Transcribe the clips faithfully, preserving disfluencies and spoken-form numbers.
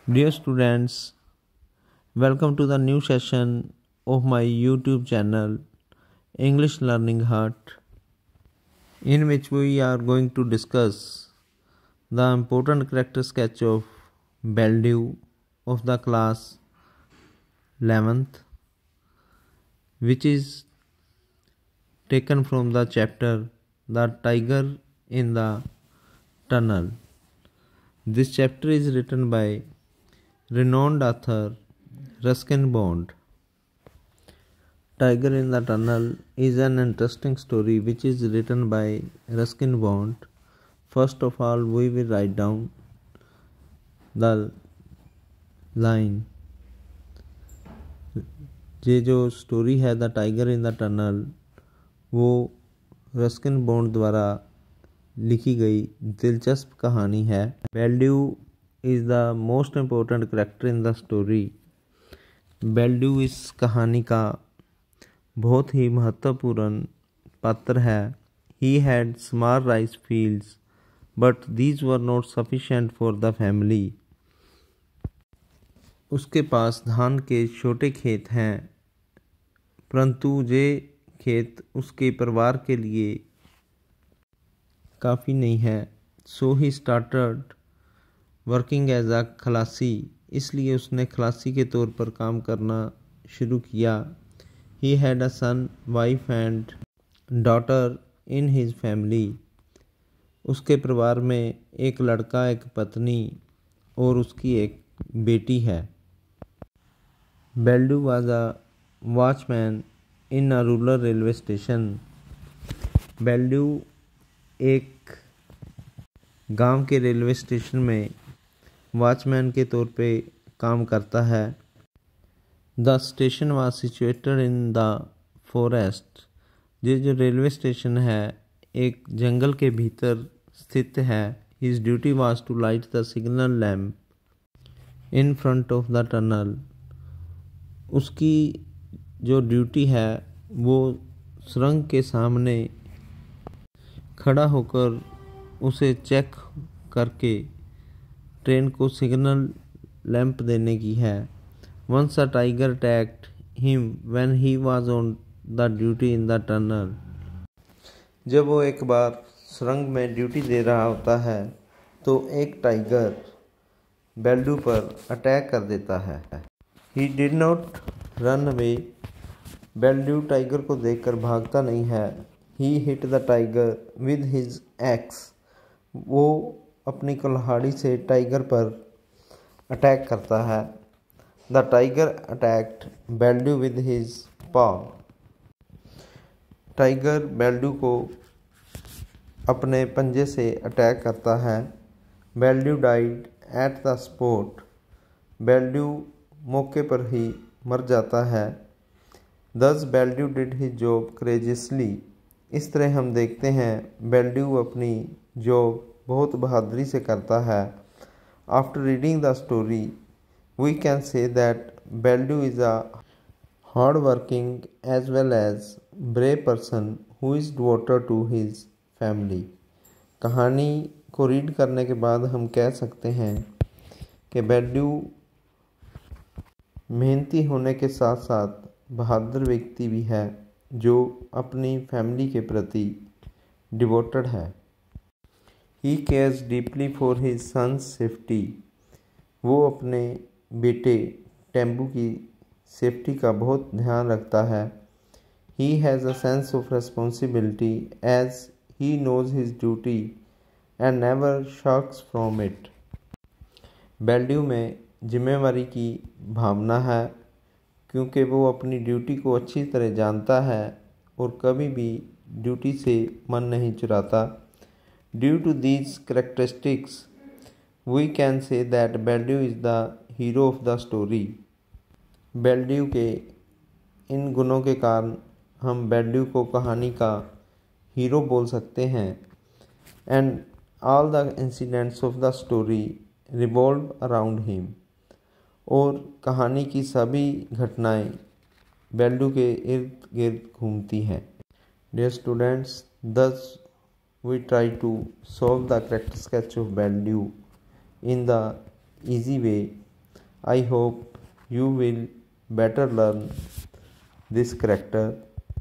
Dear students, welcome to the new session of my YouTube channel English Learning Heart, in which we are going to discuss the important character sketch of Baldu of the class eleventh, which is taken from the chapter The Tiger in the Tunnel. This chapter is written by renowned author Ruskin Bond. Tiger in the Tunnel is an interesting story which is written by Ruskin Bond. First of all, we will write down the line. ये जो story है the tiger in the tunnel वो Ruskin Bond द्वारा लिखी गई दिलचस्प कहानी है. Baldeo is the most important character in the story. Baldeo इस कहानी का बहुत ही महत्वपूर्ण पात्र है. He had small rice fields but these were not sufficient for the family. उसके पास धान के छोटे खेत हैं परंतु ये खेत उसके परिवार के लिए काफ़ी नहीं है. So he started working as a khalasi. इसलिए उसने खलासी के तौर पर काम करना शुरू किया. He had a son wife and daughter in his family. उसके परिवार में एक लड़का, एक पत्नी और उसकी एक बेटी है. Baldeo was a watchman in a rural railway station. Baldeo एक गांव के रेलवे स्टेशन में वॉचमैन के तौर पे काम करता है. The station was situated in the forest. ये जो रेलवे स्टेशन है एक जंगल के भीतर स्थित है. His duty was to light the signal lamp in front of the tunnel. उसकी जो ड्यूटी है वो सुरंग के सामने खड़ा होकर उसे चेक करके ट्रेन को सिग्नल लैंप देने की है. Once a tiger attacked him when he was on the duty in the tunnel. जब वो एक बार सुरंग में ड्यूटी दे रहा होता है तो एक टाइगर बेल्डू पर अटैक कर देता है. He did not run away. Baldeo tiger को देखकर भागता नहीं है. He hit the tiger with his axe. वो अपनी कुल्हाड़ी से टाइगर पर अटैक करता है. The tiger attacked Baldeo with his paw. Tiger Baldeo को अपने पंजे से अटैक करता है. Baldeo died at the spot. Baldeo मौके पर ही मर जाता है. Thus Baldeo did his job courageously. इस तरह हम देखते हैं बेल्डू अपनी जॉब बहुत बहादुरी से करता है. After reading the story we can say that Baldeo is a hard working as well as brave person who is devoted to his family. कहानी को रीड करने के बाद हम कह सकते हैं कि बेल्डू मेहनती होने के साथ साथ बहादुर व्यक्ति भी है जो अपनी फैमिली के प्रति डिवोटेड है. He cares deeply for his son's safety. वो अपने बेटे टेम्बू की सेफ्टी का बहुत ध्यान रखता है. He has a sense of responsibility as he knows his duty and never shirks from it. Baldeo में जिम्मेवारी की भावना है क्योंकि वो अपनी ड्यूटी को अच्छी तरह जानता है और कभी भी ड्यूटी से मन नहीं चुराता. Due to these characteristics we can say that Baldeo is the hero of the story. Baldeo के इन गुणों के कारण हम बेल्डू को कहानी का हीरो बोल सकते हैं. And all the incidents of the story revolve around him. और कहानी की सभी घटनाएं बेल्डू के इर्द गिर्द घूमती हैं. Dear students, thus we try to solve the character sketch of Baldu in the easy way I hope you will better learn this character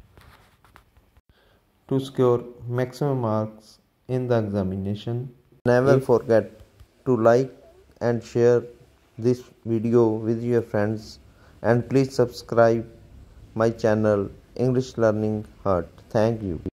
to score maximum marks in the examination. Never if forget to like and share this video with your friends, and please subscribe my channel English Learning Heart. Thank you.